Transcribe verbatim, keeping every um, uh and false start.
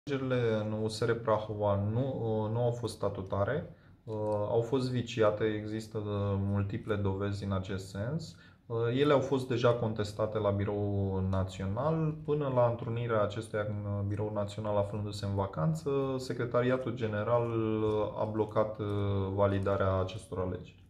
Alegerile în U S R Prahova nu, nu au fost statutare, au fost viciate, există multiple dovezi în acest sens. Ele au fost deja contestate la Biroul Național. Până la întrunirea acestuia în Biroul Național aflându-se în vacanță, Secretariatul General a blocat validarea acestor alegeri.